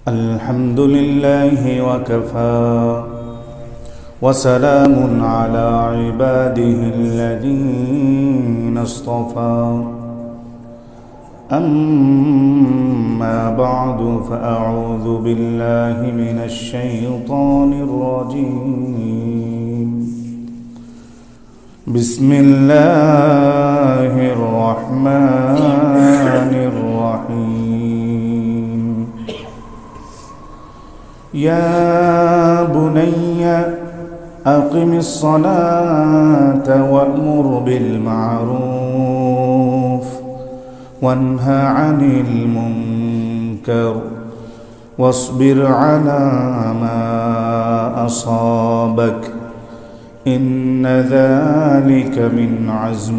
الحمد لله وكفى وسلام على عباده الذين اصطفى أما بعد فأعوذ بالله من الشيطان الرجيم بسم الله الرحمن الرحيم يا بني أقم الصلاة وأمر بالمعروف وانه عن المنكر واصبر على ما أصابك إن ذلك من عزم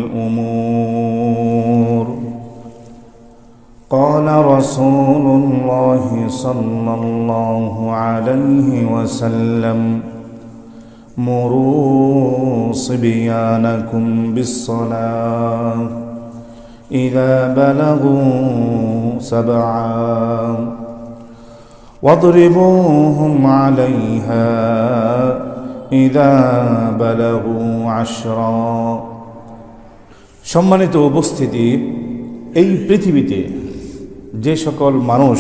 الأمور قال رسول الله صلى الله عليه وسلم مروا صبيانكم بالصلاة إذا بلغوا 7 واضربوهم عليها إذا بلغوا 10 সম্মানিত উপস্থিতি, এই পৃথিবীতে যে সকল মানুষ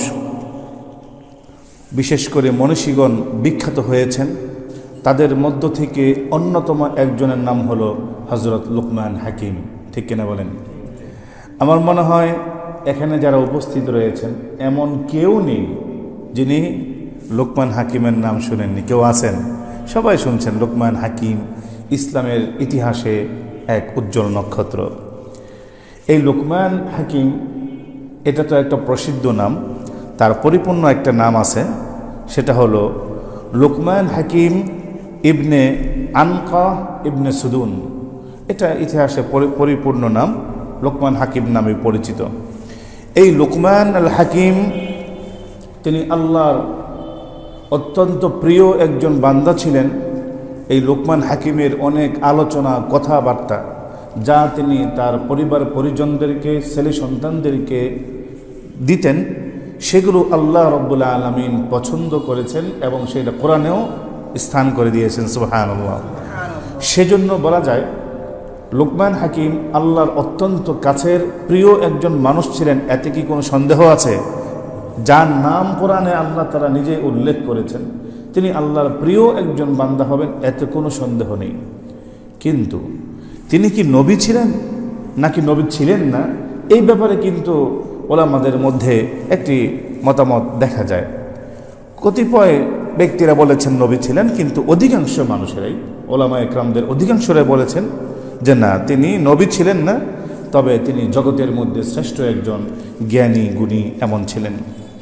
বিশেষ করে মনীষীগণ বিখ্যাত হয়েছেন তাদের মধ্য থেকে অন্যতম একজনের নাম হলো হযরত লুকমান হাকিম। ঠিক কিনা বলেন? আমার মনে হয় এখানে যারা উপস্থিত রয়েছেন এমন কেউ নেই যিনি লুকমান হাকিমের নাম শুনেননি। কেউ আছেন? সবাই শুনছেন। লুকমান হাকিম ইসলামের ইতিহাসে এক উজ্জ্বল নক্ষত্র। এই লুকমান হাকিম এটা তো একটা প্রসিদ্ধ নাম, তার পরিপূর্ণ একটা নাম আছে, সেটা হলো লুকমান হাকিম ইবনে আনকা ইবনে সুদুন। এটা ইতিহাসে পরিপূর্ণ নাম, লুকমান হাকিম নামে পরিচিত। এই লুকমান আল হাকিম তিনি আল্লাহর অত্যন্ত প্রিয় একজন বান্দা ছিলেন। এই লুকমান হাকিমের অনেক আলোচনা কথাবার্তা যা তিনি তার পরিবার পরিজনদেরকে ছেলে সন্তানদেরকে দিতেন সেগুলো আল্লাহ রাব্বুল আলামিন পছন্দ করেছেন এবং সেটা কোরআনেও স্থান করে দিয়েছেন। সুবহানাল্লাহ। সেজন্য বলা যায় লুকমান হাকিম আল্লাহর অত্যন্ত কাছের প্রিয় একজন মানুষ ছিলেন। এতে কি কোনো সন্দেহ আছে? যার নাম কোরআনে আল্লাহ তাআলা নিজে উল্লেখ করেছেন তিনি আল্লাহর প্রিয় একজন বান্দা হবেন, এতে কোনো সন্দেহ নেই। কিন্তু তিনি কি নবী ছিলেন নাকি নবী ছিলেন না, এই ব্যাপারে কিন্তু ওলামাদের মধ্যে একটি মতামত দেখা যায়। কতিপয় ব্যক্তিরা বলেছেন নবী ছিলেন, কিন্তু অধিকাংশ মানুষেরাই, ওলামা একরামদের অধিকাংশরাই বলেছেন যে না, তিনি নবী ছিলেন না, তবে তিনি জগতের মধ্যে শ্রেষ্ঠ একজন জ্ঞানী গুণী এমন ছিলেন।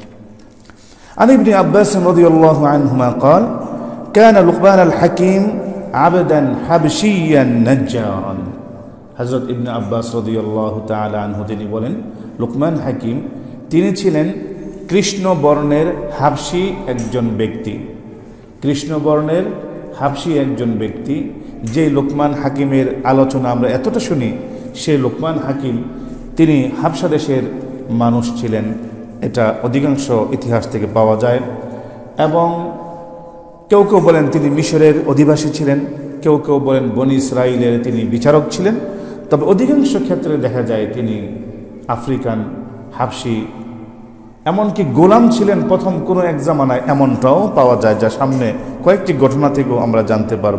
عن ابن عباس رضي الله عنهما قال كان لقمان الحكيم عبدا حبشيا نجارا। হযরত ইবনে আব্বাস রাদিয়াল্লাহু তাআলা আনহু তিনি বলেন লুকমান হাকিম তিনি ছিলেন কৃষ্ণ বর্ণের হাবশী একজন ব্যক্তি। কৃষ্ণ বর্ণের হাবশী একজন ব্যক্তি। যে লুকমান হাকিমের আলোচনা আমরা এতটা শুনি, সেই লুকমান হাকিম তিনি হাবশা দেশের মানুষ ছিলেন, এটা অধিকাংশ ইতিহাস থেকে পাওয়া যায়। এবং কেউ কেউ বলেন তিনি মিশরের অধিবাসী ছিলেন, কেউ কেউ বলেন বনি ইসরাইলের তিনি বিচারক ছিলেন। তবে অধিকাংশ ক্ষেত্রে দেখা যায় তিনি আফ্রিকান হাবশী, এমনকি গোলাম ছিলেন প্রথম কোনো এক জামানায়, এমনটাও পাওয়া যায়, যা সামনে কয়েকটি ঘটনা থেকেও আমরা জানতে পারব।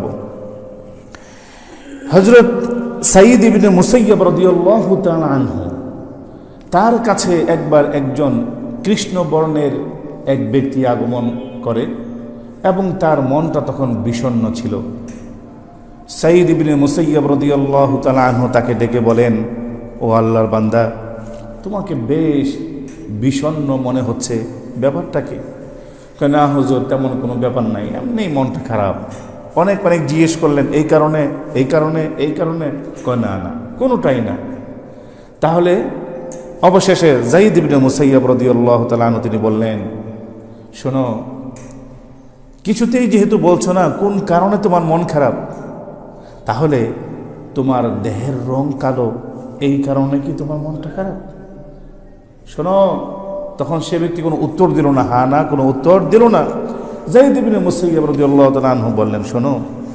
হযরত সাঈদ ইবনে মুসাইয়্যিব রাদিয়াল্লাহু তাআলা আনহু, তার কাছে একবার একজন কৃষ্ণ বর্ণের এক ব্যক্তি আগমন করে এবং তার মনটা তখন বিষণ্ণ ছিল। সাঈদ ইবনে মুসাইয়্যিব রাদিয়াল্লাহু তাআলা আনহু তাকে ডেকে বলেন, ও আল্লাহর বান্দা, তোমাকে বেশ বিষণ্ণ মনে হচ্ছে, ব্যাপারটা কি? না হুজুর, তেমন কোনো ব্যাপার নাই, এমনি মনটা খারাপ। অনেক জিজ্ঞেস করলেন, এই কারণে এই কারণে এই কারণে? কয় না না, কোনোটাই না। তাহলে অবশেষে যায়েদ ইবনে মুসাইয়্যিব রাদিয়াল্লাহু তাআলা আনহু তিনি বললেন, শোনো, কিছুতেই যেহেতু বলছো না কোন কারণে তোমার মন খারাপ, তাহলে তোমার দেহের রং কালো, এই কারণে কি তোমার মনটা খারাপ? শোনো, তখন সে ব্যক্তি কোনো উত্তর দিল না, হা না কোনো উত্তর দিল না। যায়েদ ইবনে মুসাইয়্যিব রাদিয়াল্লাহু তাআলা আনহু বললেন, শোনো,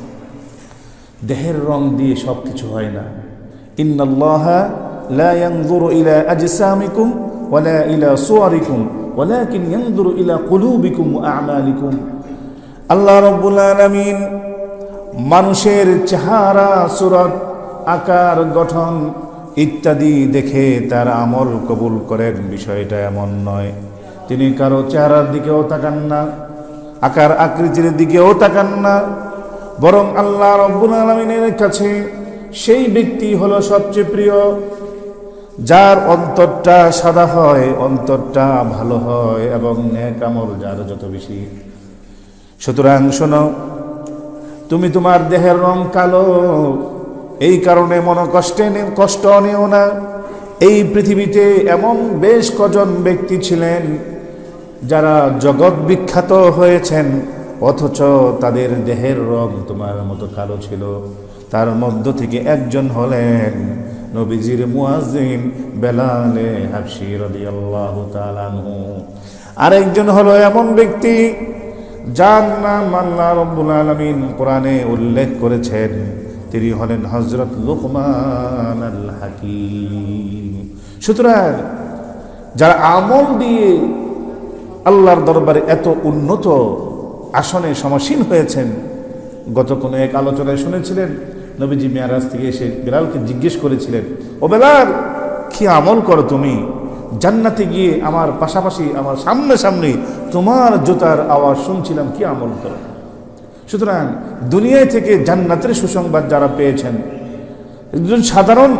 দেহের রং দিয়ে সব কিছু হয় না। ইন্নাল্লাহা লা ইয়ানজুরু ইলা আজসামিকুম ওয়ালা ইলা সুওয়ারিকুম ওয়ালাকিন ইয়ানজুরু ইলা কুলুবিকুম ওয়া আ'মালিকুম। আল্লাহ রাব্বুল আলামিন মানুষের চেহারা, সুরত, আকার, গঠন ইত্যাদি দেখে তার আমল কবুল করেন, বিষয়টা এমন নয়। তিনি কারো চেহারার দিকেও তাকান না, আকার আকৃতির দিকেও তাকান না, বরং আল্লাহ রাব্বুল আলামিনের কাছে সেই ব্যক্তি হলো সবচেয়ে প্রিয়, যার অন্তরটা সাদা হয়, অন্তরটা ভালো হয় এবং নেক আমল যার যত বেশি। সুতরাং শোনো, তুমি তোমার দেহের রং কালো, এই কারণে মনে কষ্ট নিও না। এই পৃথিবীতে এমন বেশ কজন ব্যক্তি ছিলেন যারা জগৎ বিখ্যাত হয়েছেন, অথচ তাদের দেহের রং তোমার মতো কালো ছিল। তার মধ্য থেকে একজন হলেন নবীজির মুয়াজ্জিন বেলালে হাবশী রাদিয়াল্লাহু তাআলা আনহু। আরেকজন হলো এমন ব্যক্তি যার নাম আল্লাহ রাব্বুল আলামিন কোরআনে উল্লেখ করেছেন, তিনি হলেন হযরত লুকমান আল হাকিম। সুতরাং যারা আমল দিয়ে আল্লাহর দরবারে এত উন্নত আসনে সমাসীন হয়েছেন, গত কোনো এক আলোচনায় শুনেছিলেন নবীজি মিরাজ থেকে এসে বেলালকে জিজ্ঞেস করেছিলেন, ও বেলাল, কি আমল করো তুমি? জান্নাতে গিয়ে আমার পাশাপাশি আমার সামনে তোমার জুতার আওয়াজ শুনছিলাম, কি আমল করো? সুতরাং দুনিয়ায় থেকে জান্নাতের সুসংবাদ যারা পেয়েছেন, একজন সাধারণ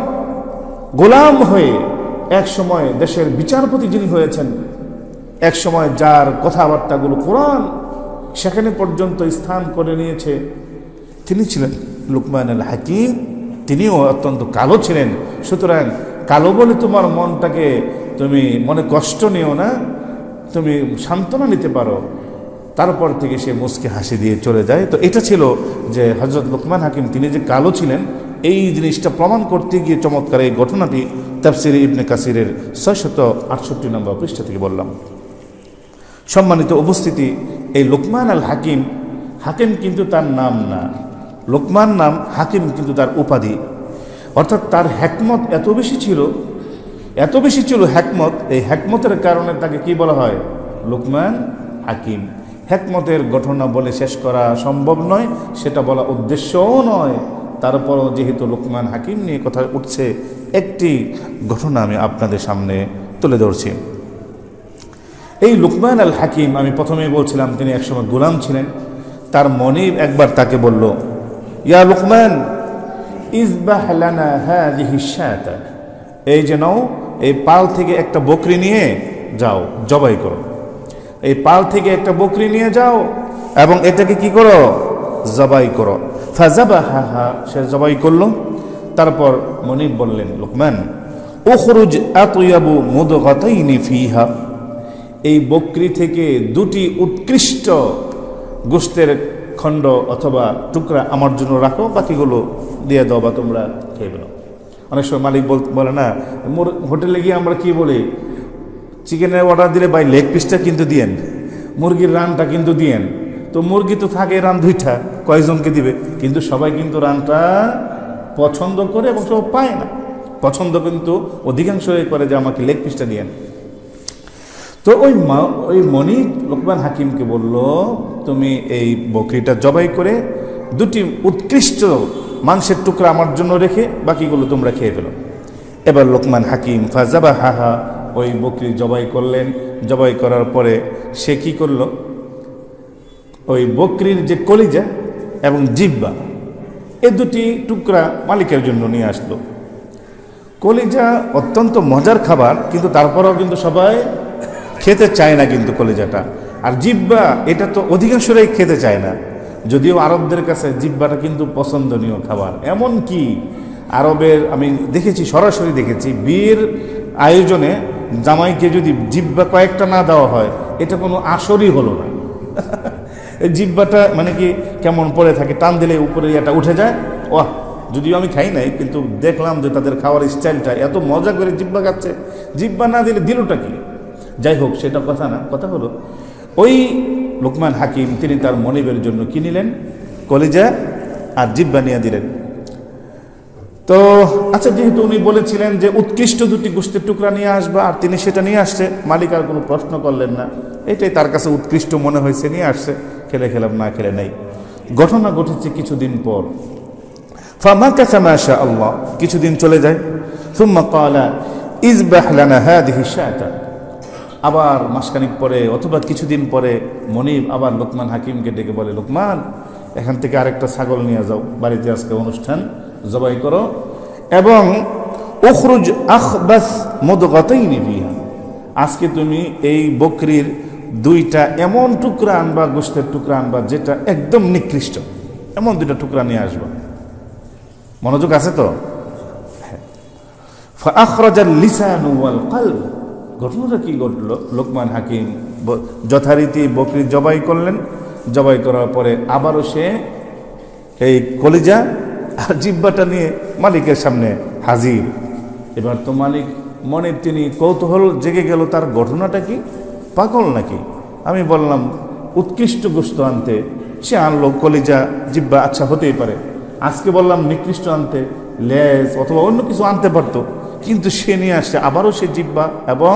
গোলাম হয়ে এক সময় দেশের বিচারপতি যিনি হয়েছেন, এক সময় যার কথাবার্তাগুলো কোরআন সেখানে পর্যন্ত স্থান করে নিয়েছে, তিনি ছিলেন লুকমান আল হাকিম। তিনিও অত্যন্ত কালো ছিলেন। সুতরাং কালো বলে তোমার মনটাকে তুমি মনে কষ্ট নিও না, তুমি সান্ত্বনা নিতে পারো। তারপর থেকে সে মুচকে হাসি দিয়ে চলে যায়। তো এটা ছিল যে হযরত লুকমান হাকিম তিনি যে কালো ছিলেন, এই জিনিসটা প্রমাণ করতে গিয়ে চমৎকার এই ঘটনাটি তাফসিরে ইবনে কাসিরের 668 নম্বর পৃষ্ঠা থেকে বললাম। সম্মানিত উপস্থিতি, এই লুকমান আল হাকিম, হাকিম কিন্তু তার নাম না, লুকমান নাম, হাকিম কিন্তু তার উপাধি। অর্থাৎ তার হিকমত এত বেশি ছিল হিকমত, এই হিকমতের কারণে তাকে কি বলা হয়? লুকমান হাকিম। হিকমতের ঘটনা বলে শেষ করা সম্ভব নয়, সেটা বলা উদ্দেশ্যও নয়। তারপরও যেহেতু লুকমান হাকিম নিয়ে কথা উঠছে, একটি ঘটনা আমি আপনাদের সামনে তুলে ধরছি। এই লুকমান আল হাকিম, আমি প্রথমেই বলছিলাম তিনি একসময় গোলাম ছিলেন। তার মনিব একবার তাকে বলল, ইয়া লুকমান, ইজবাহ লানা হাযিহি শাতা, এই যে নাও, এই পাল থেকে একটা বকরি নিয়ে যাও, জবাই করো। এই পাল থেকে একটা বকরি নিয়ে যাও এবং এটাকে কি করো? জবাই করো। ফাযাবাহাহা, সে জবাই করলো। তারপর মনিব বললেন, লুকমান, উখরুজ আতয়াবু মুদগাতাইনি ফিহা, এই বকরি থেকে দুটি উৎকৃষ্ট গোশতের খণ্ড অথবা টুকরা আমার জন্য রাখো, বাকিগুলো দিয়ে দাও বা তোমরা খেয়ে ফেলো। অনেক সময় মালিক বলে না, হোটেলে গিয়ে আমরা কি বলি, চিকেনের অর্ডার দিলে ভাই লেগ পিসটা কিন্তু দিয়েন, মুরগির রানটা কিন্তু দিয়েন। তো মুরগি তো থাকে রান দুইটা, কয়েকজনকে দিবে, কিন্তু সবাই কিন্তু রানটা পছন্দ করে এবং সব পায় না। পছন্দ কিন্তু অধিকাংশ করে যে আমাকে লেগ পিসটা দিয়েন। তো ওই মনিব লুকমান হাকিমকে বলল, তুমি এই বকরিটা জবাই করে দুটি উৎকৃষ্ট মাংসের টুকরা আমার জন্য রেখে বাকিগুলো তোমরা খেয়ে ফেলো। এবার লুকমান হাকিম ফাযাবাহাহা, ওই বকরি জবাই করলেন। জবাই করার পরে সে কি করলো, ওই বকরির যে কলিজা এবং জিহ্বা, এই দুটি টুকরা মালিকের জন্য নিয়ে আসলো। কলিজা অত্যন্ত মজার খাবার, কিন্তু তারপরেও কিন্তু সবাই খেতে চায় না কিন্তু কলিজাটা। আর জিহ্বা, এটা তো অধিকাংশরাই খেতে চায় না, যদিও আরবদের কাছে জিহ্বাটা কিন্তু পছন্দনীয় খাবার। এমন কি আরবের আমি দেখেছি, সরাসরি দেখেছি, বিয়ের আয়োজনে জামাইকে যদি জিহ্বা কয়েকটা না দেওয়া হয়, এটা কোনো আসরই হলো না। জিহ্বাটা মানে কি কেমন পড়ে থাকে, টান দিলে উপরে এটা উঠে যায়। ওয়াহ, যদিও আমি খাই নাই, কিন্তু দেখলাম যে তাদের খাওয়ার স্টাইলটা এত মজা করে জিহ্বা খাচ্ছে। জিহ্বা না দিলে দিলটা কি? যাই হোক, সেটা কথা না, কথা হলো ওই লুকমান হাকিম তিনি তার মনিবের জন্য কি নিলেন? কলিজা আর জিহ্বা নিয়ে দিলেন। তো আচ্ছা, যেহেতু উনি বলেছিলেন যে উৎকৃষ্ট দুটি গোশতের টুকরা নিয়ে আসবা, আর তিনি সেটা নিয়ে আসছে, মালিক আর কোনো প্রশ্ন করলেন না, এটাই তার কাছে উৎকৃষ্ট মনে হয়েছে, নিয়ে আসছে, খেলে খেলাম না খেলে নাই। ঘটনা ঘটেছে কিছুদিন পর, ফামাকাসা মা শা আল্লাহ, কিছুদিন চলে যায়। সুম্মা ক্বালা ইযবাহ লানা হাযিহি শাতা, আবার মাসখানিক পরে অথবা কিছুদিন পরে মনিব আবার লুকমান হাকিমকে ডেকে বলে, লুকমান, এখান থেকে আরেকটা ছাগল নিয়ে যাও, বাড়িতে আজকে অনুষ্ঠান, জবাই করো, এবং উখরুজ আখবাস মুদগাতাইনি ফিহা, আজকে তুমি এই বকরির দুইটা এমন টুকরা আনবা, গোশতের টুকরা আনবা যেটা একদম নিকৃষ্ট, এমন দুইটা টুকরা নিয়ে আসবা। মনোযোগ আছে তো? ফাআখরাজাল লিসানু ওয়াল কলব, ঘটনাটা কি ঘটলো? লোকমান হাকিম যথারীতি বকরি জবাই করলেন, জবাই করার পরে আবারও সে এই কলিজা আর জিহ্বাটা নিয়ে মালিকের সামনে হাজির। এবার তো মালিক মনে তিনি কৌতূহল জেগে গেল, তার ঘটনাটা কি, পাগল নাকি? আমি বললাম উৎকৃষ্ট গোশত আনতে, সে আনলো কলিজা জিহ্বা, আচ্ছা হতেই পারে। আজকে বললাম নিকৃষ্ট আনতে, লেজ অথবা অন্য কিছু আনতে পারতো, কিন্তু সে নিয়ে আসছে আবারও সে জিহ্বা এবং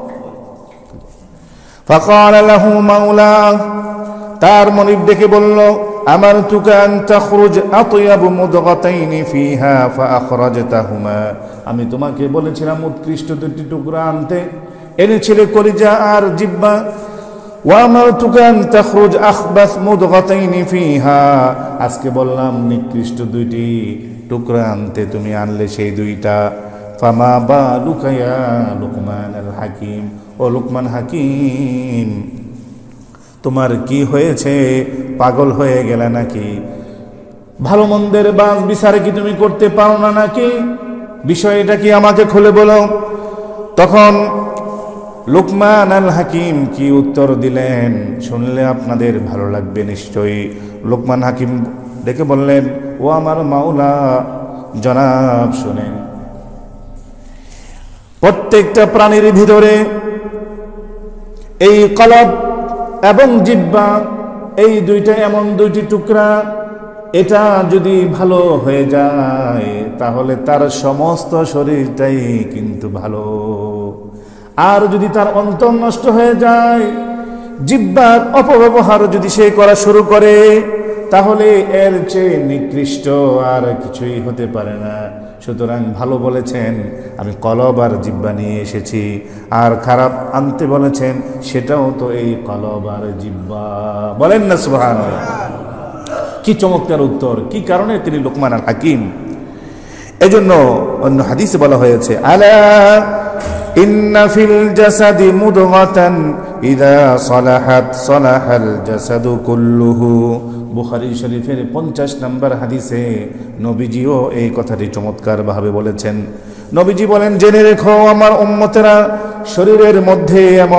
ফাকাল লাহু মাওলা, তার মনিব ডেকে বলল, আমারতুকা আন তাখরুজ আতয়াবু মুদগাতাইনি ফিহা ফাআখরাজতাহুমা, আমি তোমাকে বলেছিলাম উৎকৃষ্ট দুটি টুকরা আনতে, এনেছিলে কলিজা আর জিহ্বা। ওয়া আমারতুকা আন তাখরুজ আখবাস মুদগাতাইনি ফিহা, আজকে বললাম নিকৃষ্ট দুইটি টুকরা আনতে, তুমি আনলে সেই দুইটা। ফামা বালুকা ইয়া লুকমান আল হাকিম, ও লুকমান হাকিম, তোমার কি হয়েছে? পাগল হয়ে গেলে নাকি? ভালো মন্দের বাজ বিচারে কি তুমি করতে পারো না নাকি? বিষয়টা কি আমাকে খুলে বলো। তখন লুকমান আল হাকিম কি উত্তর দিলেন শুনলে আপনাদের ভালো লাগবে নিশ্চয়ই। লুকমান হাকিম ডেকে বললেন, ও আমার মাওলা, জনাব শুনেন, প্রত্যেকটা প্রাণীর ভিতরে এই কলব এবং জিহ্বা, এই দুইটা এমন দুইটি টুকরা, এটা যদি ভালো হয়ে যায় তাহলে তার সমস্ত শরীরটাই কিন্তু ভালো। আর যদি তার অন্তর নষ্ট হয়ে যায়, জিহ্বার অপব্যবহার যদি সে করা শুরু করে, তাহলে এর চেয়ে নিকৃষ্ট আর কিছুই হতে পারে না। সুতরাং ভালো বলেছেন, আমি কলব আর জিহ্বা নিয়ে এসেছি, আর খারাপ আনতে বলেছেন, সেটাও তো এই কলব আর জিহ্বা। বলেন না সুবহানাল্লাহ। কি চমৎকার উত্তর! কি কারণে তিনি লুকমান আল হাকিম। এজন্য অন্য হাদিসে বলা হয়েছে, আলা ইন্না ফিল জাসাদি মুদগাতান ইযা সালাহাত সালাহাল জাসাদু কুল্লুহু। বুখারী শরীফের 50 নম্বর হাদিসে নবীজিও এই কথাটি চমৎকার ভাবে বলেছেন। নবীজি বলেন, জেনে রেখো আমার উম্মতেরা, শরীরের মধ্যে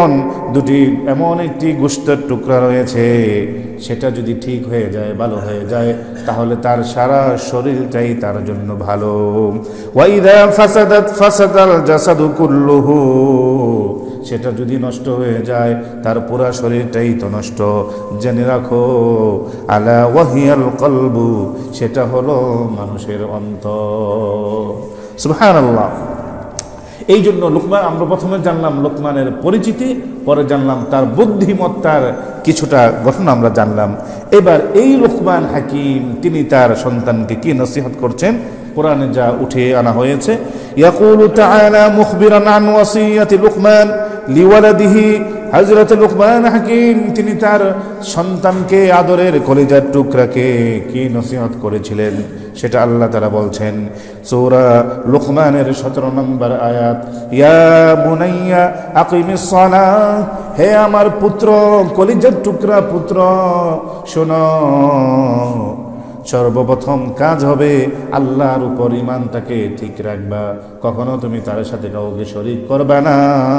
এমন একটি গোশতের টুকরা রয়েছে, সেটা যদি ঠিক হয়ে যায়, ভালো হয়ে যায়, তাহলে তার সারা শরীরটাই তার জন্য ভালো। ওয়া ইযা ফাসাদাত ফাসাদাল জাসাদু কুল্লুহু, সেটা যদি নষ্ট হয়ে যায় তার পুরা শরীরটাই তো নষ্ট। জেনে রাখো, আলা ওয়াহিয়াল কলবু, সেটা হলো মানুষের অন্তর। সুবহানাল্লাহ। এই জন্য লুকমান, আমরা প্রথমে জানলাম লুকমানের পরিচিতি, পরে জানলাম তার বুদ্ধিমত্তার কিছুটা ঘটনা আমরা জানলাম। এবার এই লুকমান হাকিম তিনি তার সন্তানকে কি নসিহত করছেন, কোরআনে যা উঠে আনা হয়েছে। ইয়াকুলু তাআলা মুখবিরান আন ওয়াসিয়াতি লুকমান লিওয়ালাদিহি, হযরত লুকমান হাকিম তিনি তার সন্তানকে, আদরের কলিজার টুকরাকে কি নসিহত করেছিলেন সেটা আল্লাহ তাআলা বলছেন সূরা লুকমানের 17 নম্বর আয়াত, ইয়া বুনাইয়া আকিমিস সালাহ, হে আমার পুত্র, কলিজার টুকরা পুত্র, শোনো, সর্বপ্রথম কাজ হবে আল্লাহর উপর ঈমানটাকে ঠিক রাখবা, কখনো তুমি তার সাথে কাউকে শরীক করবে না।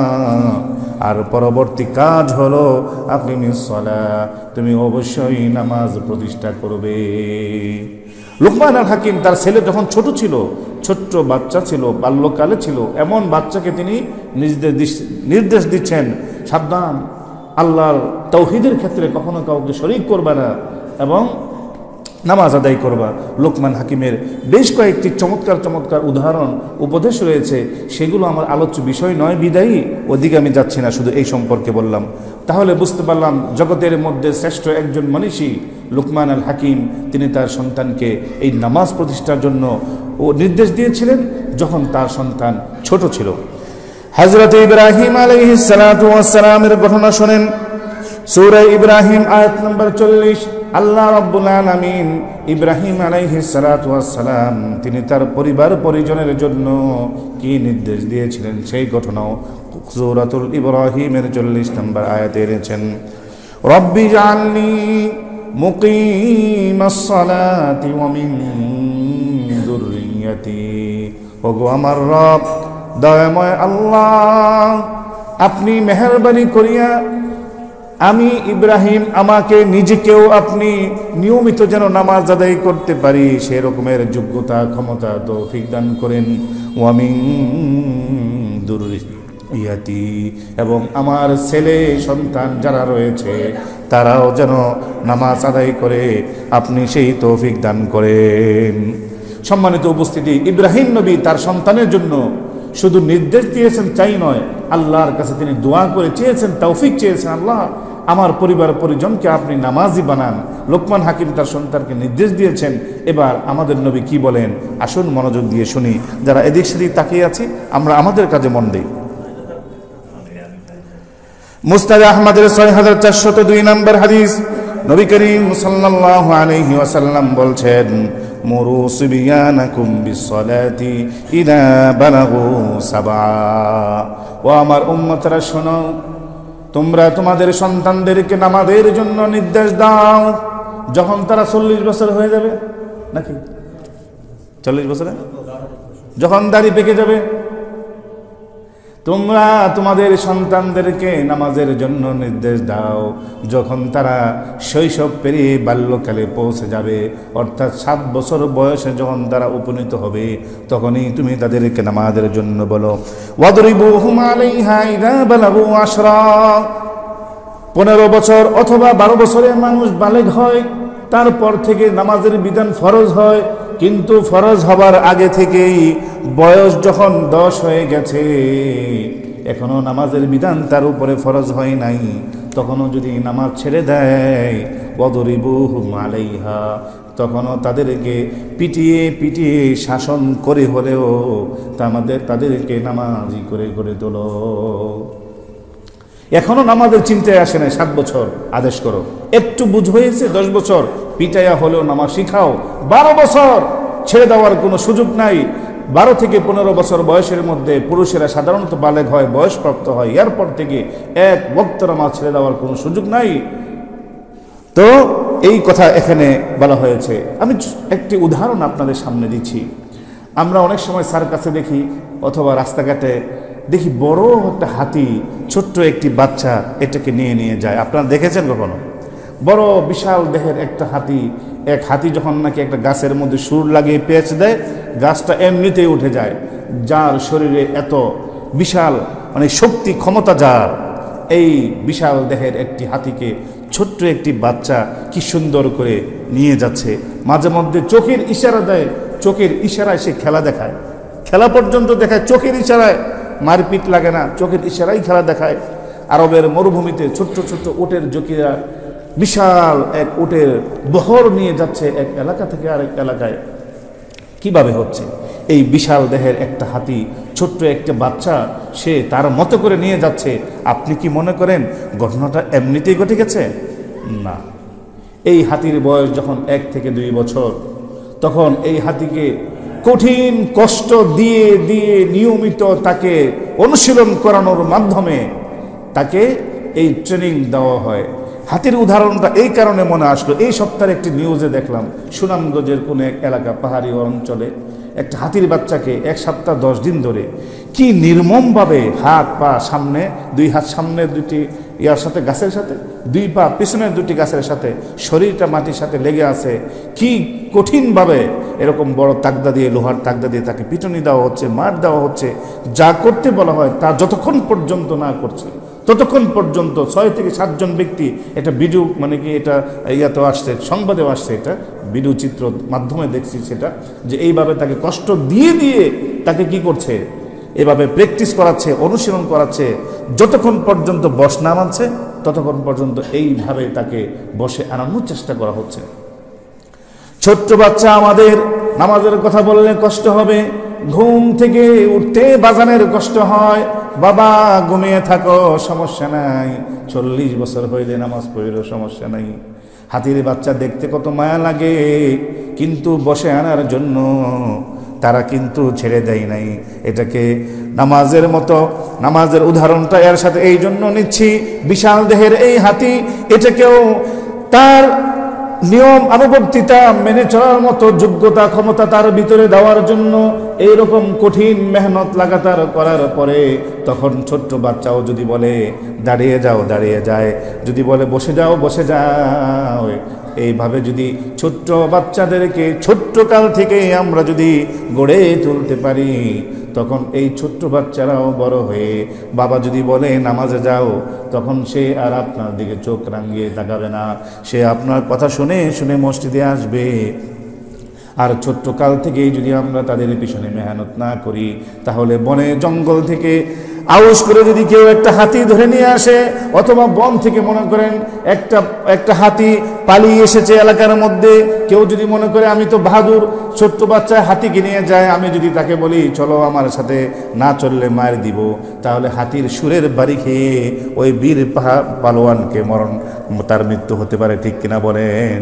আর পরবর্তী কাজ হলো আকিমিস সালাহ, তুমি অবশ্যই নামাজ প্রতিষ্ঠা করবে। লুকমান আল হাকিম তার ছেলে যখন ছোট ছিল, ছোট্ট বাচ্চা ছিল, বাল্যকালে ছিল, এমন বাচ্চাকে তিনি নির্দেশ দিচ্ছেন, সাবধান, আল্লাহর তাওহীদের ক্ষেত্রে কখনো কাউকে শরীক করবা না এবং নামাজ আদায় করবা। লুকমান হাকিমের বেশ কয়েকটি চমৎকার চমৎকার উদাহরণ উপদেশ রয়েছে, সেগুলো আমার আলোচ্য বিষয় নয় বিদায়ী ওদিকে আমি যাচ্ছি না, শুধু এই সম্পর্কে বললাম। তাহলে বুঝতে পারলাম জগতের মধ্যে শ্রেষ্ঠ একজন মনীষী লুকমান আল হাকিম, তিনি তার সন্তানকে এই নামাজ প্রতিষ্ঠার জন্য নির্দেশ দিয়েছিলেন যখন তার সন্তান ছোট ছিল। হযরত ইব্রাহিম আলাইহিস সালাতু ওয়াস সালামের ঘটনা শুনেন, সূরা ইব্রাহিম আয়াত নম্বর 40। আল্লাহ রাব্বুল আলামিন ইব্রাহিম আলাইহিস সালাতু ওয়াস সালাম তিনি তার পরিবার পরিজনের জন্য কি নির্দেশ দিয়েছিলেন সেই ঘটনাও সূরাতুল ইব্রাহিমের 40 নম্বর আয়াতে এনেছেন। রব্বি জাআলনি মুকিমাস সালাতি ওয়া মিন যুররিয়াতি, ওগো আমার রব, দয়াময় আল্লাহ, আপনি মেহেরবানি করিয়া আমি ইব্রাহিম আমাকে নিজেকেও আপনি নিয়মিত যেন নামাজ আদায় করতে পারি সে রকমের যোগ্যতা ক্ষমতা তৌফিক দান করেন। ওয়া মিন যুররিয়াতি, এবং আমার ছেলে সন্তান যারা রয়েছে তারাও যেন নামাজ আদায় করে আপনি সেই তৌফিক দান করেন। সম্মানিত উপস্থিতি, ইব্রাহিম নবী তার সন্তানের জন্য শুধু নির্দেশ দিয়েছেন চাই নয়, আল্লাহর কাছে তিনি দোয়া করে চেয়েছেন, তৌফিক চেয়েছেন, আল্লাহ আমার পরিবার পরিজনকে আপনি নামাজি বানান। লোকমান হাকিম তার সন্তানকে নির্দেশ দিয়েছেন। এবার আমাদের নবী কি বলেন আসুন মনোযোগ দিয়ে শুনি। যারা এদিক সেদিক তাকিয়ে আছি আমরা আমাদের কাজে মন দেই। মুসনাদ আহমদের 6402 নম্বর হাদিস, নবী করিম সাল্লাল্লাহু আলাইহি ওয়াসাল্লাম বলছেন, মুরু সিবিয়ানাকুম বিসসালাতি ইদা বালাগু সাবআ। ও আমার উম্মতরা শোনো, তোমরা তোমাদের সন্তানদেরকে নামাজের জন্য নির্দেশ দাও যখন তারা 40 বছর হয়ে যাবে, নাকি 40 বছরে যখন দাড়ি পেকে যাবে, তোমরা তোমাদের সন্তানদেরকে নামাজের জন্য নির্দেশ দাও যখন তারা শৈশব পেরিয়ে বাল্যকালে পৌঁছে যাবে, অর্থাৎ 7 বছর বয়সে যখন তারা উপনীত হবে তখনই তুমি তাদেরকে নামাজের জন্য বলো। ওয়াদরিবুহুম আলাইহা ইযা বালাগু 10। 15 বছর অথবা 12 বছরে মানুষ বালেগ হয়, তারপর থেকে নামাজের বিধান ফরজ হয়। কিন্তু ফরজ হবার আগে থেকেই বয়স যখন 10 হয়ে গেছে, এখনো নামাজের বিধান তার উপরে ফরজ হয় নাই, তখনও যদি নামাজ ছেড়ে দেয়, ওয়াদরিবুহুম আলাইহা, তখনও তাদেরকে পিটিয়ে পিটিয়ে শাসন করে হলেও তাদেরকে নামাজি করে গড়ে তোলো। এখনো নামাজের চিন্তায় আসে না, 7 বছর আদেশ করো, একটু বুঝ হয়েছে 10 বছর পিটাইয়া হলেও নামাজ শিখাও। 12 বছর ছেড়ে দেওয়ার কোনো সুযোগ নাই। 12 থেকে 15 বছর বয়সের মধ্যে পুরুষেরা সাধারণত বালেগ হয়, বয়সপ্রাপ্ত হয়, এরপর থেকে এক ওয়াক্ত নামাজ ছেড়ে দেওয়ার কোনো সুযোগ নাই। তো এই কথা এখানে বলা হয়েছে। আমি একটি উদাহরণ আপনাদের সামনে দিচ্ছি। আমরা অনেক সময় সার্কাসে দেখি অথবা রাস্তাঘাটে দেখি বড় একটা হাতি, ছোট্ট একটি বাচ্চা এটাকে নিয়ে যায়। আপনারা দেখেছেন কখনো? বড় বিশাল দেহের একটা হাতি, এক হাতি যখন নাকি একটা গাছের মধ্যে সুর লাগিয়ে পেঁচ দেয়, গাছটা এমনিতেই উঠে যায়। যার শরীরে এত বিশাল মানে শক্তি ক্ষমতা, যার এই বিশাল দেহের একটি হাতিকে ছোট্ট একটি বাচ্চা কি সুন্দর করে নিয়ে যাচ্ছে। মাঝে মধ্যে চোখের ইশারা দেয়, চোখের ইশারায় সে খেলা দেখায়, খেলা পর্যন্ত দেখায় চোখের ইশারায়, মারপিট লাগে না, চোখের ইশারাই খেলা দেখায়। আরবের মরুভূমিতে ছোট্ট ছোট্ট উটের জকিরা বিশাল এক উটের বহর নিয়ে যাচ্ছে এক এলাকা থেকে আরেক এলাকায়। কিভাবে হচ্ছে? এই বিশাল দেহের একটা হাতি, ছোট্ট একটা বাচ্চা, সে তার মতো করে নিয়ে যাচ্ছে। আপনি কি মনে করেন ঘটনাটা এমনিতেই ঘটে গেছে? না। এই হাতির বয়স যখন 1 থেকে 2 বছর, তখন এই হাতিকে কঠিন কষ্ট দিয়ে দিয়ে নিয়মিত তাকে অনুশীলন করানোর মাধ্যমে তাকে এই ট্রেনিং দেওয়া হয়। হাতির উদাহরণটা এই কারণে মনে আসলো, এই সপ্তাহে একটি নিউজে দেখলাম সুনামগঞ্জের কোনো এক এলাকা, পাহাড়ি অঞ্চলে একটা হাতির বাচ্চাকে 1 সপ্তাহ 10 দিন ধরে কি নির্মমভাবে হাত পা সামনে, 2 হাত সামনে, 2টি ইয়ার সাথে, গাছের সাথে, দুই পা পিছনের দুটি গাছের সাথে, শরীরটা মাটির সাথে লেগে আছে। কি কঠিনভাবে এরকম বড় তাগদা দিয়ে, লোহার তাগদা দিয়ে তাকে পিটুনি দেওয়া হচ্ছে, মার দেওয়া হচ্ছে। যা করতে বলা হয় তা যতক্ষণ পর্যন্ত না করছে ততক্ষণ পর্যন্ত 6 থেকে 7 জন ব্যক্তি, এটা ভিডিও মানে কি এটা ইয়াতেও আসছে, সংবাদেও আসছে, এটা ভিডিও চিত্র মাধ্যমে দেখছি সেটা, যে এইভাবে তাকে কষ্ট দিয়ে দিয়ে তাকে কি করছে, এভাবে প্র্যাকটিস করাচ্ছে, অনুশীলন করাচ্ছে। যতক্ষণ পর্যন্ত বশ না মানছে ততক্ষণ পর্যন্ত এইভাবে তাকে বসে আনানোর চেষ্টা করা হচ্ছে। ছোট্ট বাচ্চা আমাদের নামাজের কথা বললে কষ্ট হবে, ঘুম থেকে উঠতে বাজানের কষ্ট হয়। বাবা ঘুমিয়ে থাকো, সমস্যা নাই, 40 বছর হইলে নামাজ পড়িরও সমস্যা নাই। হাতির বাচ্চা দেখতে কত মায়া লাগে, কিন্তু বসে আনার জন্য তারা কিন্তু ছেড়ে দেয় নাই। এটাকে নামাজের মতো, নামাজের উদাহরণটা এর সাথে এই জন্য নিচ্ছি, বিশাল দেহের এই হাতি, এটাকেও তার নিয়ম আনুবর্তিতা মেনে চলার মতো যোগ্যতা ক্ষমতা তার ভিতরে দেওয়ার জন্য এইরকম কঠিন মেহনত লাগাতার করার পরে তখন ছোট্ট বাচ্চাও যদি বলে দাঁড়িয়ে যাও, দাঁড়িয়ে যায়, যদি বলে বসে যাও, বসে যাও। এইভাবে যদি ছোট্ট বাচ্চাদেরকে ছোট্ট কাল থেকে আমরা যদি গড়ে তুলতে পারি, তখন এই ছোট্ট বাচ্চারাও বড় হয়ে বাবা যদি বলে নামাজে যাও, তখন সে আর আপনার দিকে চোখ রাঙিয়ে তাকাবে না, সে আপনার কথা শুনে শুনে মসজিদে আসবে। আর ছোট্ট কাল থেকেই যদি আমরা তাদের পিছনে মেহনত না করি, তাহলে বনে জঙ্গল থেকে আউশ করে যদি কেউ একটা হাতি ধরে নিয়ে আসে, অথবা বন থেকে মনে করেন একটা হাতি পালিয়ে এসেছে এলাকার মধ্যে, কেউ যদি মনে করে আমি তো বাহাদুর, ছোট্ট বাচ্চা হাতিকে নিয়ে যায়, আমি যদি তাকে বলি চলো আমার সাথে, না চললে মার দিব, তাহলে হাতির সুরের বাড়ি খেয়ে ওই বীর পালোয়ানকে তার মৃত্যু হতে পারে। ঠিক কিনা বলেন?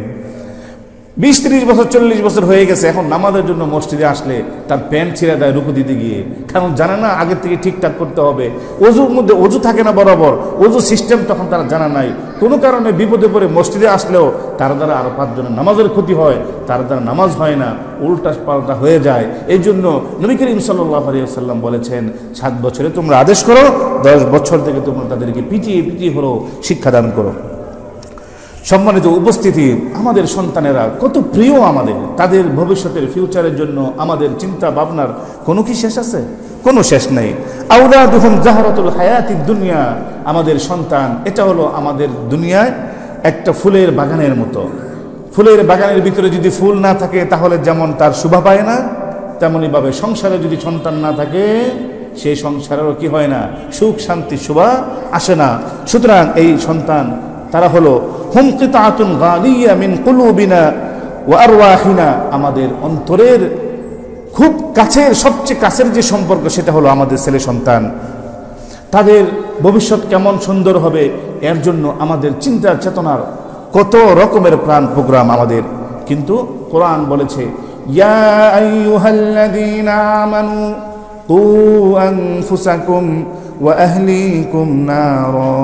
20-30 বছর 40 বছর হয়ে গেছে, এখন নামাজের জন্য মসজিদে আসলে তার প্যান্ট ছিঁড়ে দেয় রুকু দিতে গিয়ে, কারণ জানে না আগের থেকে ঠিকঠাক করতে হবে। অজুর মধ্যে অজু থাকে না বরাবর, অজু সিস্টেম তখন তারা জানা নাই। কোনো কারণে বিপদে পড়ে মসজিদে আসলেও তার দ্বারা আরো 5 জনের নামাজের ক্ষতি হয়, তার দ্বারা নামাজ হয় না, উল্টা পাল্টা হয়ে যায়। এই জন্য নবী করিম সাল্লাল্লাহু আলাইহি ওয়াসাল্লাম বলেছেন, 7 বছরে তোমরা আদেশ করো, 10 বছর থেকে তোমরা তাদেরকে পিটিয়ে পিটিয়ে হলো শিক্ষাদান করো। সম্মানিত উপস্থিতি, আমাদের সন্তানেরা কত প্রিয় আমাদের, তাদের ভবিষ্যতের ফিউচারের জন্য আমাদের চিন্তা ভাবনার কোনো কি শেষ আছে? কোনো শেষ নেই। আওলাদুহুম জাহরাতুল হায়াতিদ দুনিয়া, আমাদের সন্তান এটা হলো আমাদের দুনিয়ায় একটা ফুলের বাগানের মতো। ফুলের বাগানের ভিতরে যদি ফুল না থাকে তাহলে যেমন তার শোভা পায় না, তেমনইভাবে সংসারে যদি সন্তান না থাকে সেই সংসারেরও কি হয় না, সুখ শান্তি শোভা আসে না। সুতরাং এই সন্তান তারা হলো হুম কিতাআতুন গালিয়া মিন কুলুবিনা ওয়া আরওয়াহিনা, আমাদের অন্তরের খুব কাছের, সবচেয়ে কাছের যে সম্পর্ক সেটা হলো আমাদের ছেলে সন্তান। তাদের ভবিষ্যৎ কেমন সুন্দর হবে এর জন্য আমাদের চিন্তা চেতনার কত রকমের প্ল্যান প্রোগ্রাম আমাদের। কিন্তু কোরআন বলেছে, ইয়া আইয়ুহাল্লাযীনা আমানু কু আনফুসাকুম ওয়া আহলিকুম নারা,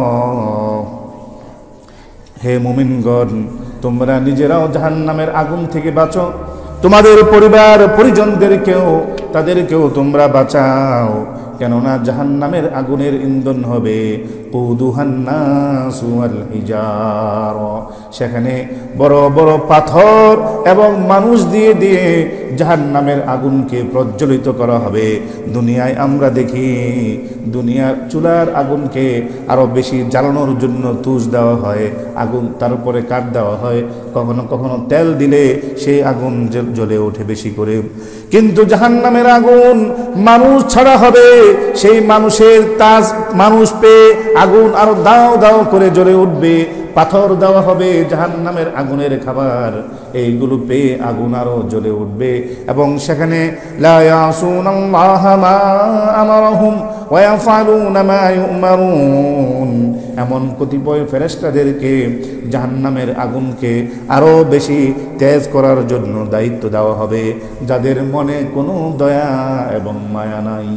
হে মুমিনগণ, তোমরা নিজেরাও জাহান্নামের আগুন থেকে বাঁচো, তোমাদের পরিবার পরিজনদেরকেও তাদেরকেও তোমরা বাঁচাও, কেননা জাহান্নামের আগুনের ইন্ধন হবে কুদুহান নাসু ওয়াল হিজারা, সেখানে বড় বড় পাথর এবং মানুষ দিয়ে দিয়ে জাহান্নামের আগুনকে প্রজ্বলিত করা হবে। দুনিয়ায় আমরা দেখি দুনিয়ার চুলার আগুনকে আরো বেশি জ্বালানোর জন্য তুষ দেওয়া হয়, আগুন তার উপরে কাঠ দেওয়া হয়, কখনো কখনো তেল দিলে সেই আগুন জ্বলে ওঠে বেশি করে। কিন্তু জাহান্নামের আগুন মানুষ ছাড়া হবে, সেই মানুষের তাজ মানুষ পেয়ে আগুন আরো দাও দাও করে জ্বলে উঠবে, পাথর দেওয়া হবে জাহান্নামের আগুনের খাবার, এইগুলো পেয়ে আগুন আরো জ্বলে উঠবে। এবং সেখানে লা ইয়াসুনাল্লাহা মা আমারহুম ওয়া ইয়াফআলুনা মা ইউমারুন, এমন কতিপয় ফেরেশতাদেরকে জাহান্নামের আগুনকে আরো বেশি তেজ করার জন্য দায়িত্ব দেওয়া হবে, যাদের মনে কোনো দয়া এবং মায়া নাই।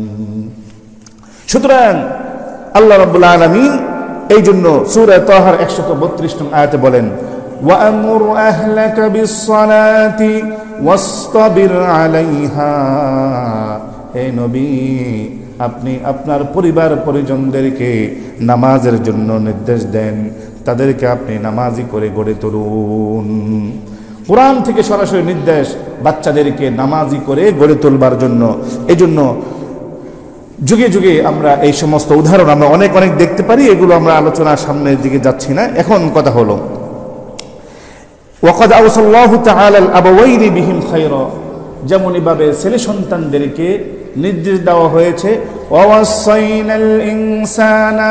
সুতরাং আল্লাহ রাব্বুল আলামিন এই জন্য সূরা তাহার 132 নং আয়াতে বলেন, ওয়া'মুর আহলাকা বিস-সালাতি ওয়াসতাবির আলাইহা, হে নবী আপনি আপনার পরিবার পরিজনদেরকে নামাজের জন্য নির্দেশ দেন, তাদেরকে আপনি নামাজি করে গড়ে তুলুন। কোরআন থেকে সরাসরি নির্দেশ বাচ্চাদেরকে নামাজি করে গড়ে তুলবার জন্য। এই জন্য যুগে যুগে আমরা এই সমস্ত উদাহরণ আমরা অনেক অনেক দেখতে পারি। এগুলো আমরা আলোচনার সামনের দিকে যাচ্ছি না। এখন কথা হলো, ওয়াকাদ আওসাল্লাহু তাআলা আল আবাওয়াইনি বিহিম খায়রা, যেমনই ভাবে ছেলে সন্তানদেরকে নির্দেশ দেওয়া হয়েছে, ওয়াসাইনাল ইনসানা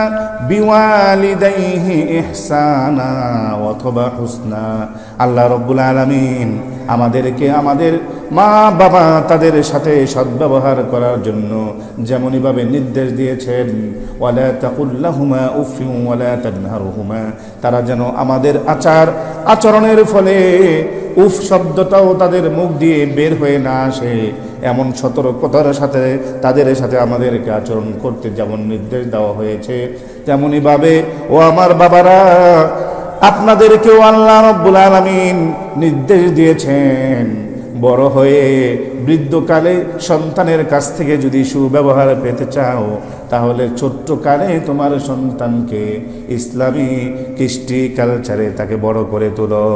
বিওয়ালিদাইহি ইহসানা ওয়া হুসনা। আল্লাহ রাব্বুল আলামিন আমাদেরকে আমাদের মা বাবা তাদের সাথে সদ্ব্যবহার করার জন্য যেমনই ভাবে নির্দেশ দিয়েছেন, ওয়ালা তাকুল লাহুমা উফিন ওয়ালা তানহারহুমা, তারা যেন আমাদের আচরণের ফলে উফ শব্দটাও তাদের মুখ দিয়ে বের হয়ে না আসে, এমন সতর্কতার সাথে তাদের সাথে আমাদেরকে আচরণ করতে যেমন নির্দেশ দেওয়া হয়েছে, তেমনই ভাবে ও আমার বাবারা আপনাদেরকেও আল্লাহ রাব্বুল আলামিন নির্দেশ দিয়েছেন, বড় হয়ে বৃদ্ধকালে সন্তানের কাছ থেকে যদি সুব্যবহার পেতে চাও, তাহলে ছোট্ট কালে তোমার সন্তানকে ইসলামী কৃষ্টি কালচারে তাকে বড় করে তোলো।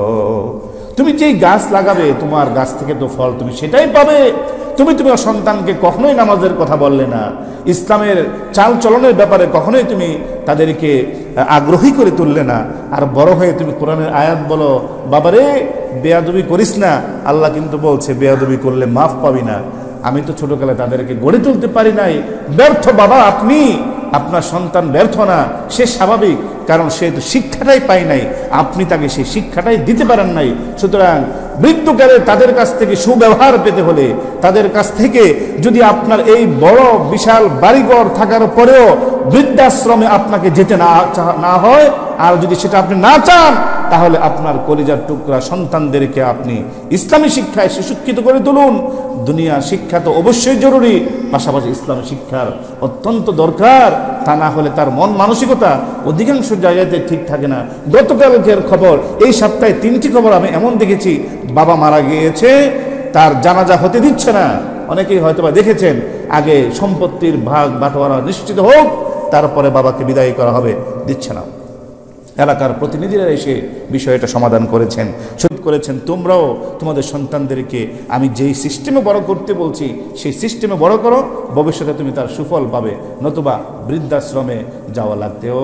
তুমি যেই গাছ লাগাবে তোমার গাছ থেকে তো ফল তুমি সেটাই পাবে। তুমি তোমার সন্তানকে কখনোই নামাজের কথা বললে না, ইসলামের চাল চলনের ব্যাপারে কখনোই তুমি তাদেরকে আগ্রহী করে তুললে না, আর বড় হয়ে তুমি কোরআনের আয়াত বলো, বাবারে বেয়াদবি করিস না, আল্লাহ কিন্তু বলছে বেয়াদবি করলে মাফ পাবি না। আমি তো ছোটকালে তাদেরকে গড়ে তুলতে পারি নাই। ব্যর্থ বাবা আপনি, আপনার সন্তান ব্যর্থ না, সে স্বাভাবিক, কারণ সে তো শিক্ষাটাই পায় নাই, আপনি তাকে সেই শিক্ষাটাই দিতে পারেন নাই। সুতরাং বৃদ্ধকালে তাদের কাছ থেকে সুব্যবহার পেতে হলে, তাদের কাছ থেকে যদি আপনার এই বড় বিশাল বাড়িঘর থাকার পরেও বৃদ্ধাশ্রমে আপনাকে যেতে না হয়, আর যদি সেটা আপনি না চান, তাহলে আপনার কলিজার টুকরা সন্তানদেরকে আপনি ইসলামী শিক্ষায় সুশিক্ষিত করে তুলুন। দুনিয়া শিক্ষা তো অবশ্যই জরুরি, পাশাপাশি ইসলামী শিক্ষার অত্যন্ত দরকার। তা না হলে তার মন মানসিকতা অধিকাংশ জায়গাতে ঠিক থাকে না। গতকালকের খবর, এই সপ্তাহে 3টি খবর আমি এমন দেখেছি, বাবা মারা গিয়েছে, তার জানাজা হতে দিচ্ছে না। অনেকেই হয়তোবা দেখেছেন, আগে সম্পত্তির ভাগ বাটোয়ারা নিশ্চিত হোক, তারপরে বাবাকে বিদায় করা হবে, দিচ্ছে না। এলাকার প্রতিনিধিরা এসে বিষয়টা সমাধান করেছেন, শহীদ করেছেন, তোমরাও তোমাদের সন্তানদেরকে আমি যেই সিস্টেমে বড় করতে বলছি সেই সিস্টেমে বড় করো, ভবিষ্যতে তুমি তার সুফল পাবে, নতুবা বৃদ্ধাশ্রমে যাওয়া লাগতেও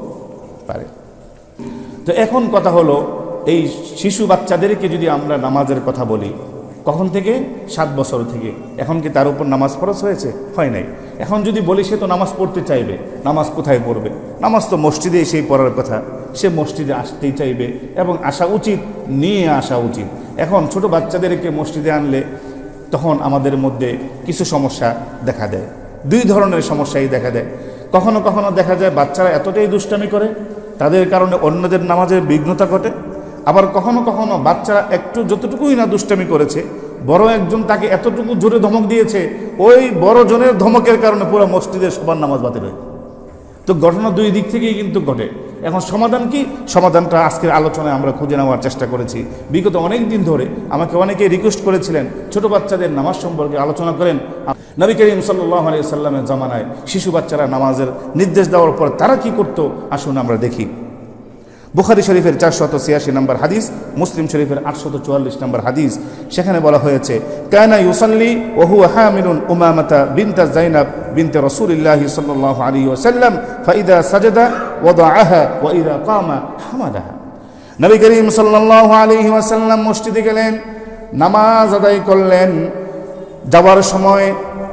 পারে। তো এখন কথা হলো, এই শিশু বাচ্চাদেরকে যদি আমরা নামাজের কথা বলি, কখন থেকে? 7 বছর থেকে। এখন কি তার উপর নামাজ ফরজ হয়েছে? হয় নাই। এখন যদি বলি সে তো নামাজ পড়তে চাইবে, নামাজ কোথায় পড়বে? নামাজ তো মসজিদে এসেই পড়ার কথা, সে মসজিদে আসতেই চাইবে এবং আসা উচিত, নিয়ে আসা উচিত। এখন ছোট বাচ্চাদেরকে মসজিদে আনলে তখন আমাদের মধ্যে কিছু সমস্যা দেখা দেয়। 2 ধরনের সমস্যাই দেখা দেয়। কখনো কখনো দেখা যায় বাচ্চারা এতটাই দুষ্টামি করে, তাদের কারণে অন্যদের নামাজের বিঘ্নতা ঘটে। আবার কখনো কখনো বাচ্চারা একটু যতটুকুই না দুষ্টামি করেছে, বড় একজন তাকে এতটুকু জোরে ধমক দিয়েছে, ওই বড় জনের ধমকের কারণে পুরো মসজিদের সবার নামাজ বাতিল হয়। তো ঘটনা 2 দিক থেকেই কিন্তু ঘটে। এখন সমাধান কি? সমাধানটা আজকের আলোচনায় আমরা খুঁজে নেওয়ার চেষ্টা করেছি। বিগত অনেক দিন ধরে আমাকে অনেকেই রিকোয়েস্ট করেছিলেন ছোট বাচ্চাদের নামাজ সম্পর্কে আলোচনা করেন। নবী করিম সাল্লাল্লাহু আলাইহি সাল্লামের জামানায় শিশু বাচ্চারা নামাজের নির্দেশ দেওয়ার পর তারা কি করত, আসুন আমরা দেখি। বুখারী শরীফের 486 নম্বর হাদিস, মুসলিম শরীফের 844 নম্বর হাদিস, সেখানে বলা হয়েছে, কানা ইউসাল্লি ওয়া হুয়া হামিলুন উমামাতা বিনতা যায়নাব বিনতে রাসূলিল্লাহ সাল্লাল্লাহু আলাইহি ওয়াসাল্লাম ফাইদা সাজাদা ওয়াদাআহা ওয়া ইযা কামা হামাদাহা। নবী করিম সাল্লাল্লাহু আলাইহি ওয়াসাল্লাম মসজিদে গেলেন, নামাজ আদায় করলেন। যাওয়ার সময়